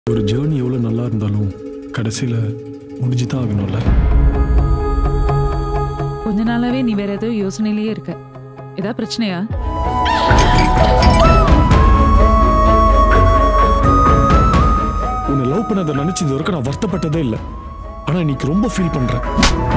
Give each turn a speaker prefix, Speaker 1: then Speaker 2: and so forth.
Speaker 1: ஒரு ஜேர்னி எவ்வளவு நல்லா இருந்தாலும் கடைசியில முடிஞ்சுதான் ஆகணும்ல.
Speaker 2: கொஞ்ச நாளாவே நீ வேற ஏதோ யோசனையிலேயே இருக்க. ஏதா பிரச்சனையா?
Speaker 1: உன்னை லவ் பண்ணதை நினைச்சு இது வரைக்கும் நான் வருத்தப்பட்டதே இல்லை. ஆனா இன்னைக்கு ரொம்ப ஃபீல் பண்றேன்.